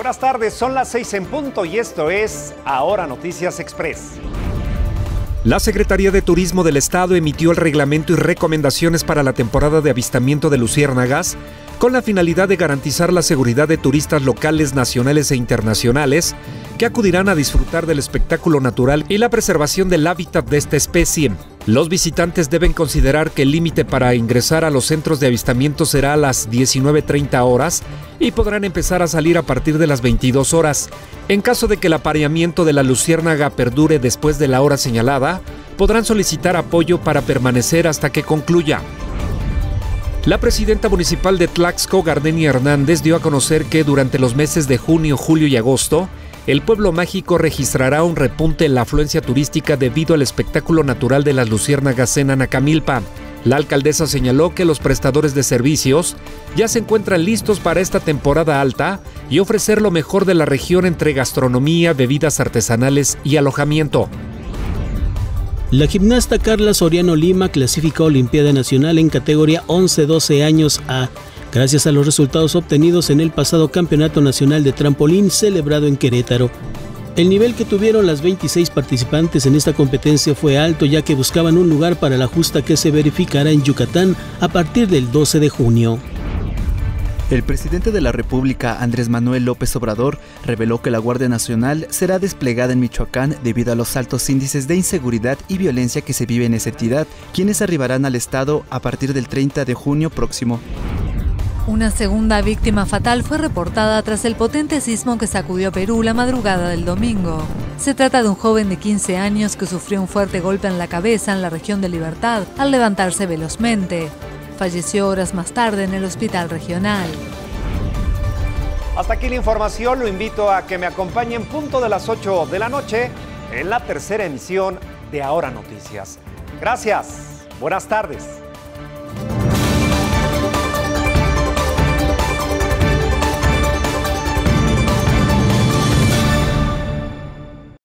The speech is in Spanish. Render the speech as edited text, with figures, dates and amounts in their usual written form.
Buenas tardes, son las 6 en punto y esto es Ahora Noticias Express. La Secretaría de Turismo del Estado emitió el reglamento y recomendaciones para la temporada de avistamiento de luciérnagas con la finalidad de garantizar la seguridad de turistas locales, nacionales e internacionales que acudirán a disfrutar del espectáculo natural y la preservación del hábitat de esta especie. Los visitantes deben considerar que el límite para ingresar a los centros de avistamiento será a las 19:30 horas y podrán empezar a salir a partir de las 22 horas. En caso de que el apareamiento de la luciérnaga perdure después de la hora señalada, podrán solicitar apoyo para permanecer hasta que concluya. La presidenta municipal de Tlaxco, Gardenia Hernández, dio a conocer que durante los meses de junio, julio y agosto, el pueblo mágico registrará un repunte en la afluencia turística debido al espectáculo natural de las luciérnagas en Anacamilpa. La alcaldesa señaló que los prestadores de servicios ya se encuentran listos para esta temporada alta y ofrecer lo mejor de la región entre gastronomía, bebidas artesanales y alojamiento. La gimnasta Carla Soriano Lima clasificó a Olimpiada Nacional en categoría 11-12 años A, gracias a los resultados obtenidos en el pasado Campeonato Nacional de Trampolín celebrado en Querétaro. El nivel que tuvieron las 26 participantes en esta competencia fue alto, ya que buscaban un lugar para la justa que se verificará en Yucatán a partir del 12 de junio. El presidente de la República, Andrés Manuel López Obrador, reveló que la Guardia Nacional será desplegada en Michoacán debido a los altos índices de inseguridad y violencia que se vive en esa entidad, quienes arribarán al estado a partir del 30 de junio próximo. Una segunda víctima fatal fue reportada tras el potente sismo que sacudió Perú la madrugada del domingo. Se trata de un joven de 15 años que sufrió un fuerte golpe en la cabeza en la región de Libertad al levantarse velozmente. Falleció horas más tarde en el hospital regional. Hasta aquí la información, lo invito a que me acompañen punto de las 8 de la noche en la tercera emisión de Ahora Noticias. Gracias, buenas tardes.